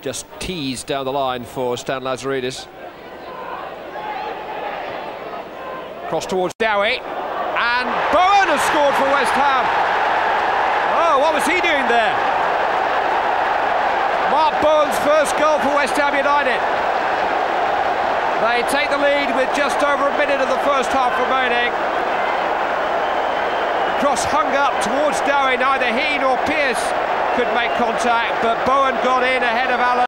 Just teased down the line for Stan Lazaridis. Cross towards Dowie, and Bowen has scored for West Ham. Oh, what was he doing there? Mark Bowen's first goal for West Ham United. They take the lead with just over a minute of the first half remaining. Cross hung up towards Dowie. Neither he nor Pearce could make contact, but Bowen got in ahead of Allen.